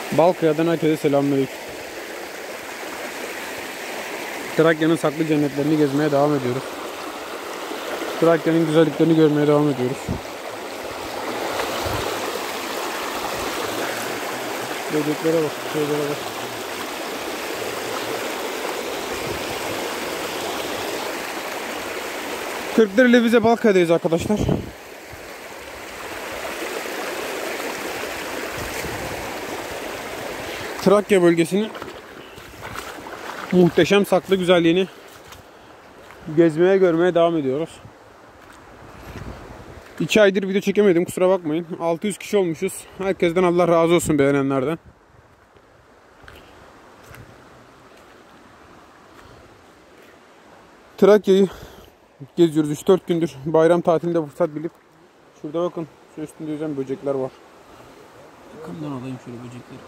Balkaya'dan herkese selamünaleyküm. Trakya'nın saklı cennetlerini gezmeye devam ediyoruz. Trakya'nın güzelliklerini görmeye devam ediyoruz. Böceklere bak, şeylere bak. Kırklareli Vize Balkaya'dayız arkadaşlar. Trakya bölgesinin muhteşem saklı güzelliğini gezmeye, görmeye devam ediyoruz. 2 aydır video çekemedim, kusura bakmayın. 600 kişi olmuşuz. Herkesten Allah razı olsun, beğenenlerden. Trakya'yı geziyoruz 3-4 gündür. Bayram tatilinde fırsat bilip. Şurada bakın, şu üstünde yüzen böcekler var. Yakından alayım şöyle böcekleri.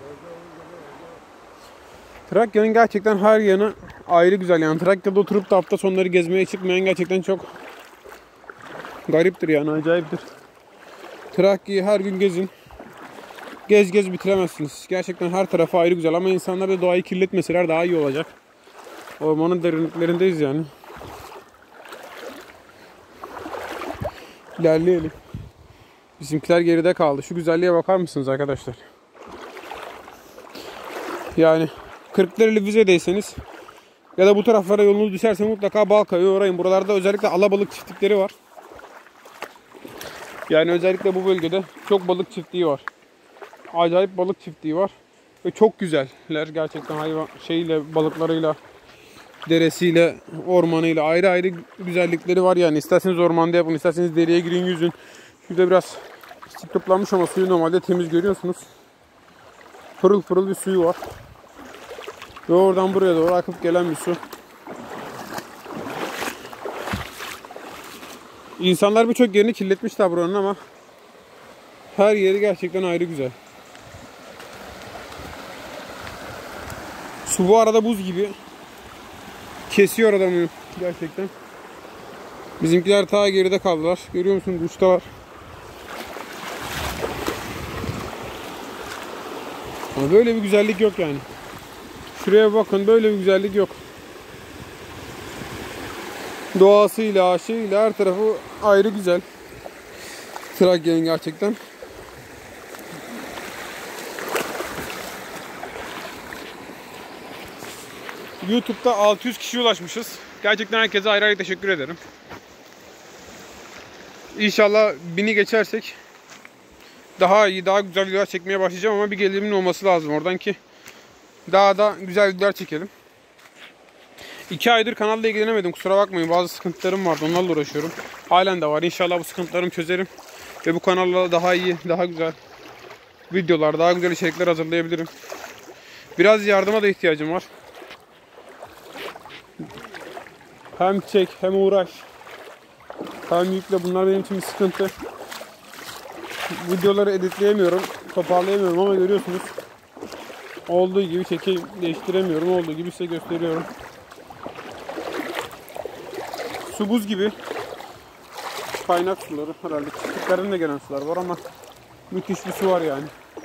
Trakya'nın gerçekten her yanı ayrı güzel yani. Trakya'da oturup da hafta sonları gezmeye çıkmayan gerçekten çok gariptir yani, acayiptir. Trakya'yı her gün gezin. Gez gez bitiremezsiniz. Gerçekten her tarafı ayrı güzel ama insanlar da doğayı kirletmeseler daha iyi olacak. Ormanın derinliklerindeyiz yani. İlerleyelim. Bizimkiler geride kaldı. Şu güzelliğe bakar mısınız arkadaşlar? Yani Kırklareli Vize'deyseniz ya da bu taraflara yolunuz düşerse mutlaka Balkaya'ya uğrayın. Buralarda özellikle alabalık çiftlikleri var. Yani özellikle bu bölgede çok balık çiftliği var. Acayip balık çiftliği var. Ve çok güzeller gerçekten, hayvan şeyle, balıklarıyla, deresiyle, ormanıyla ayrı ayrı güzellikleri var yani. İsterseniz ormanda yapın, isterseniz dereye girin, yüzün. Şurada biraz toplanmış ama suyu normalde temiz, görüyorsunuz. Pırıl pırıl bir suyu var. Ve oradan buraya doğru akıp gelen bir su. İnsanlar birçok yerini kirletmişler buranın ama her yeri gerçekten ayrı güzel. Su bu arada buz gibi. Kesiyor adamı gerçekten. Bizimkiler ta geride kaldılar. Görüyor musun? Uçta var. Ama böyle bir güzellik yok yani. Şuraya bakın, böyle bir güzellik yok. Doğasıyla, şeyiyle her tarafı ayrı güzel. Trakya'nın gerçekten. YouTube'da 600 kişiye ulaşmışız. Gerçekten herkese ayrı ayrı teşekkür ederim. İnşallah 1000'i geçersek daha iyi, daha güzel videolar çekmeye başlayacağım ama bir gelirimin olması lazım oradan ki daha da güzel videolar çekelim. 2 aydır kanalla ilgilenemedim, kusura bakmayın, bazı sıkıntılarım vardı, onlarla uğraşıyorum. Halen de var. İnşallah bu sıkıntılarımı çözerim ve bu kanalla daha iyi, daha güzel videolar, daha güzel içerikler hazırlayabilirim. Biraz yardıma da ihtiyacım var. Hem çek, hem uğraş, hem yükle, bunlar benim için bir sıkıntı. Videoları editleyemiyorum, toparlayamıyorum ama görüyorsunuz. Olduğu gibi çekeyim, değiştiremiyorum. Olduğu gibi size gösteriyorum. Su buz gibi. Kaynak suları herhalde. Çiftliklerden de gelen sular var ama müthiş bir su var yani.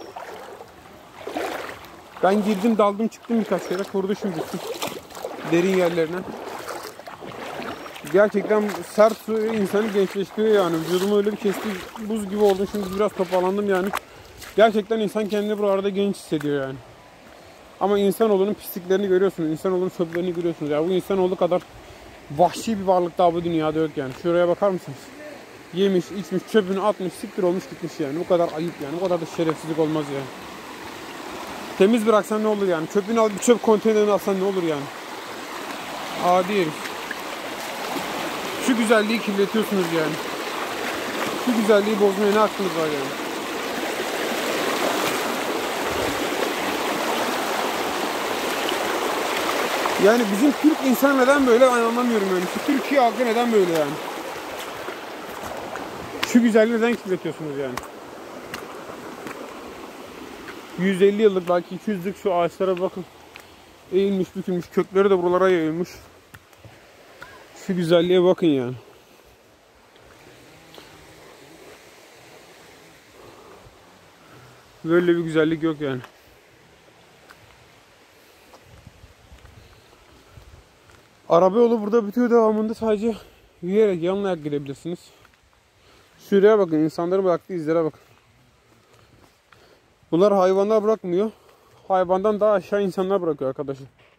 Ben girdim, daldım, çıktım birkaç kere. Kurudu şimdi su. Derin yerlerine. Gerçekten sert su insanı gençleştiriyor yani. Vücudumu öyle bir kesti, buz gibi oldu. Şimdi biraz toparlandım yani. Gerçekten insan kendini buralarda genç hissediyor yani. Ama insanoğlunun pisliklerini görüyorsunuz. İnsanoğlunun çöplerini görüyorsunuz. Ya bu insanoğlu kadar vahşi bir varlık daha bu dünyada yok yani. Şuraya bakar mısınız? Yemiş, içmiş, çöpünü atmış, siktir olmuş gitmiş yani. Bu kadar ayıp yani. Bu kadar da şerefsizlik olmaz yani. Temiz bıraksan ne olur yani? Çöpünü al, bir çöp konteynerini alsan ne olur yani? Adi herif. Şu güzelliği kirletiyorsunuz yani. Şu güzelliği bozmaya ne hakkınız var yani? Yani bizim Türk insan neden böyle, ben anlamıyorum yani. Şu Türkiye halkı neden böyle yani? Şu güzelliği neden kirletiyorsunuz yani? 150 yıllık, belki 200 yıllık şu ağaçlara bakın. Eğilmiş, bükülmüş, kökleri de buralara yayılmış. Şu güzelliğe bakın yani. Böyle bir güzellik yok yani. Araba yolu burada bitiyor, devamında sadece yürüyerek, yanına ayak gidebilirsiniz. Şuraya bakın, insanların bıraktığı izlere bakın. Bunlar hayvanlar bırakmıyor. Hayvandan daha aşağı insanlar bırakıyor arkadaşlar.